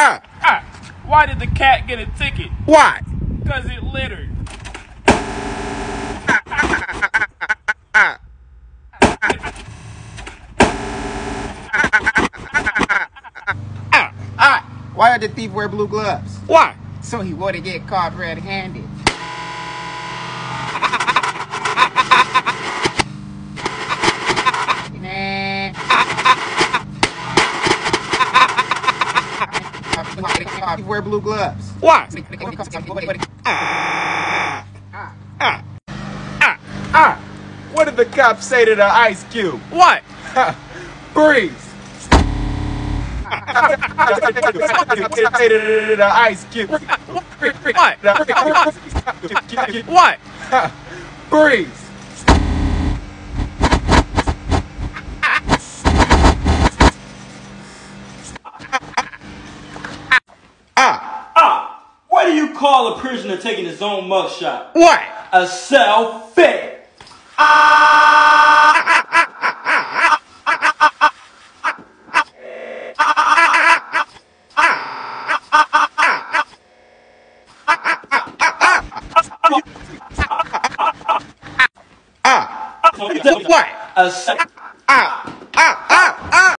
Why did the cat get a ticket? Why? Because it littered. Why did the thief wear blue gloves? Why? So he wouldn't get caught red-handed. Wear blue gloves. Why? What did the cop say to the ice cube? What? Breeze. Say to the ice cube. What? Breeze. What do you call a prisoner taking his own mugshot? What? A selfie. What? A